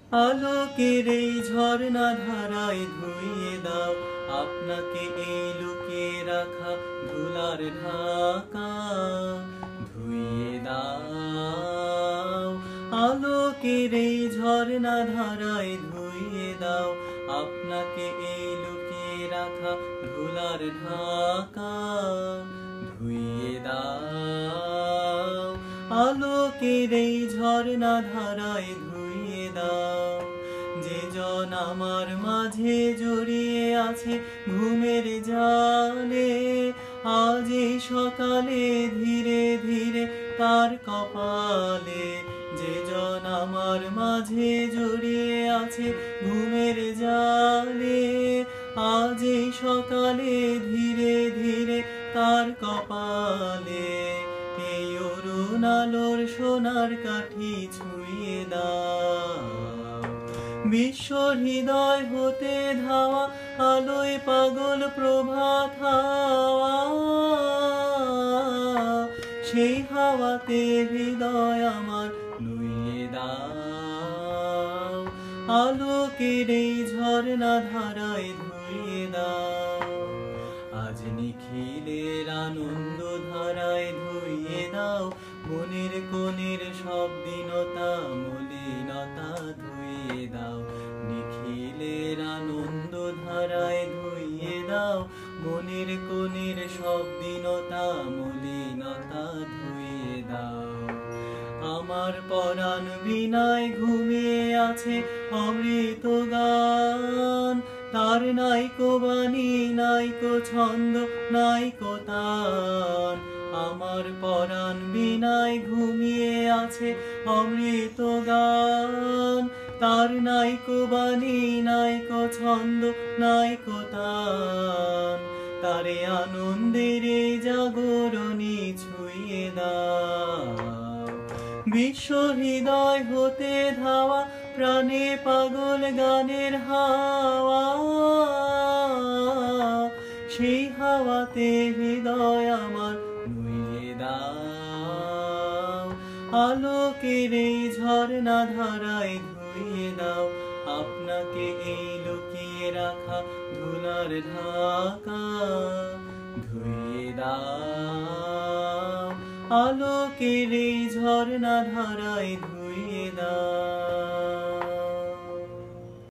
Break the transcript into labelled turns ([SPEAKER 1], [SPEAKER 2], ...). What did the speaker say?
[SPEAKER 1] আলোকের এই ঝর্ণা ধারায় ধুইয়ে দাও আপনাকে এই লুকিয়ে রাখা ধুলার ঢাকা। ধুইয়ে দাও আলোকের এই ঝর্ণা ধারায় ধুইয়ে দাও আপনাকে এই লুকিয়ে রাখা ধুলার ঢাকা। ধুইয়ে দাও আলোকের এই ঝর্ণা ধারায় ধুইয়ে দাও। যে জন আমার মাঝে জড়িয়ে আছে ঘুমের জালে, আজ এই সকালে ধীরে ধীরে তার কপালে। যে জন আমার মাঝে জড়িয়ে আছে ঘুমের জালে, আজ এই সকালে ধীরে ধীরে তার কপালে। এই অরুণ আলোর সোনার কাঠি ছুঁয়ে দাও। বিশ্ব হৃদয় হতে ধাওয়া আলোয় পাগল প্রভাত হাওয়া। সেই হাওয়াতে হৃদয় আমার নুইয়ে দাও। আলোকের এই ঝর্ণা ধারায় ধুইয়ে দাও। আজ নিখিলের আনন্দ ধারায় ধুইয়ে দাও। মনের কোণের সব দীনতা মলিনতা ধুইয়ে দাও। নিখিলের আনন্দ ধারায় ধুইয়ে দাও। মনের কোণের সব দীনতা মলিনতা ধুইয়ে দাও। আমার পরাণ বিনায় ঘুমিয়ে আছে অমৃত গান। তার নাইকো বাণী নাইকো ছন্দ নাইকো তান। আমার পরাণ বিনায় ঘুমিয়ে আছে অমৃত গান। তার নাইকো বাণী নাইকো ছন্দ নাইকো তান। তারে আনন্দের জাগরণী ছুঁয়ে দাও। বিশ্ব হৃদয় হতে ধাওয়া প্রাণে পাগল গানের হাওয়া। সেই হাওয়াতে হৃদয় আমার নুইয়ে দাও। আলোকের এই ঝর্ণা ধারায় ধুইয়ে দাও আপনাকে এই লুকিয়ে রাখা ধুলার ঢাকা। ধুইয়ে দাও আলোকের এই ঝর্ণা ধারায় ধুইয়ে দাও।